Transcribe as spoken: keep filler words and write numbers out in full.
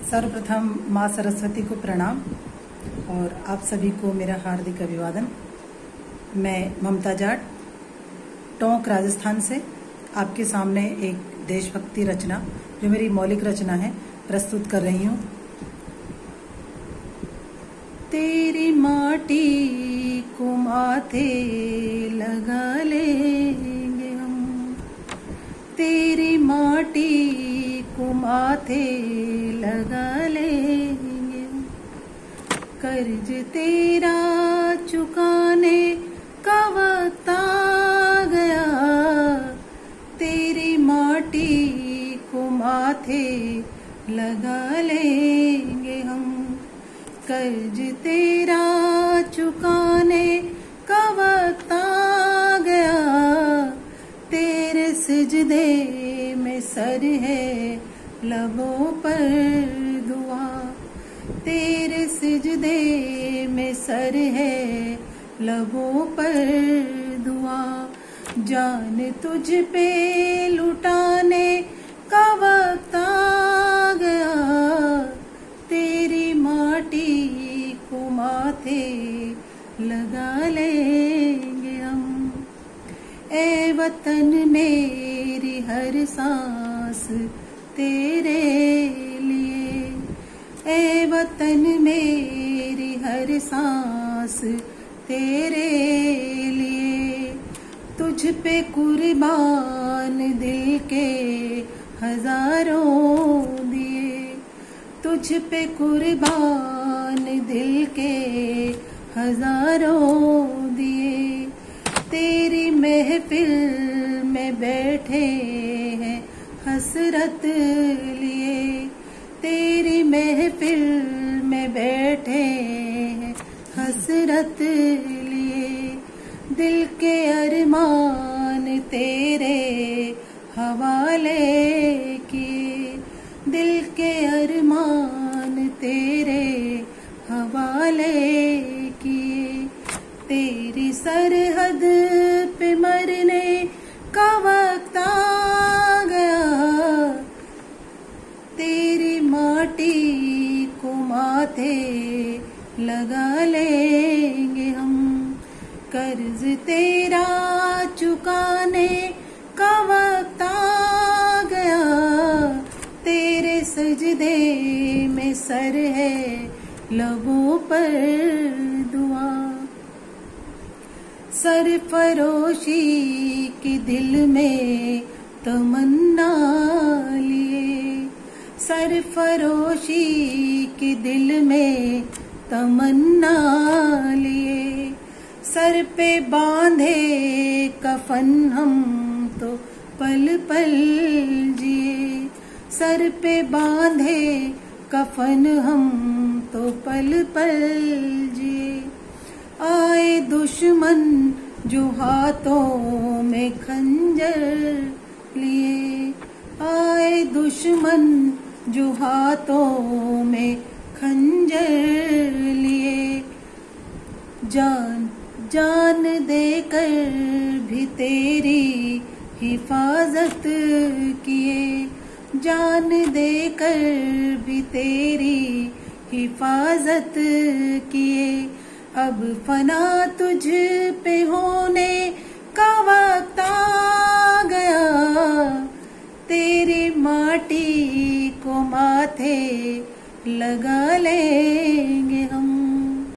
सर्वप्रथम माँ सरस्वती को प्रणाम और आप सभी को मेरा हार्दिक अभिवादन। मैं ममता जाट टोंक राजस्थान से आपके सामने एक देशभक्ति रचना जो मेरी मौलिक रचना है प्रस्तुत कर रही हूँ। तेरी माटी को माथे लगा लेंगे हम, तेरी माटी को माथे लगा लेंगे, कर्ज तेरा चुकाने का वक्त आ गया, तेरी माटी को माथे लगा लेंगे हम, कर्ज तेरा चुकाने का वक्त आ गया, तेरे सिजदे में सर है लबों पर दुआ, तेरे सिजदे में सर है लबों पर दुआ, जान तुझ पे लुटाने का वक्त आ गया, तेरी माटी को माथे लगा लेंगे हम। ए वतन मेरी हर सांस तेरे लिए, ए वतन मेरी हर सांस तेरे लिए, तुझ पे कुर्बान दिल के हजारों दिए, तुझ पे कुर्बान दिल के हजारों दिए, तेरी महफिल में बैठे हैं हसरत लिए, तेरी महफिल में बैठे हैं हसरत लिए, दिल के अरमान तेरे हवाले किए, दिल के अरमान तेरे हवाले किए, तेरी सरहद पे मरने का वक्त आ गया, तेरी माटी को माथे लगा लेंगे हम, कर्ज तेरा चुकाने का वक्त आ गया, तेरे सजदे में सर है लबों पर दुआ, सरफरोशी की दिल में तमन्ना लिए, सरफरोशी की दिल में तमन्ना लिए, सर पे बांधे कफन हम तो पल पल जिए, सर पे बांधे कफन हम तो पल पल जिए, आए दुश्मन जो हाथों में खंजर लिए, आए दुश्मन जो हाथों में खंजर लिए, जान जान देकर भी तेरी हिफाजत किए, जान देकर भी तेरी हिफाजत किए, अब फना तुझ पे होने का वक्त आ गया, तेरी माटी को माथे लगा ले।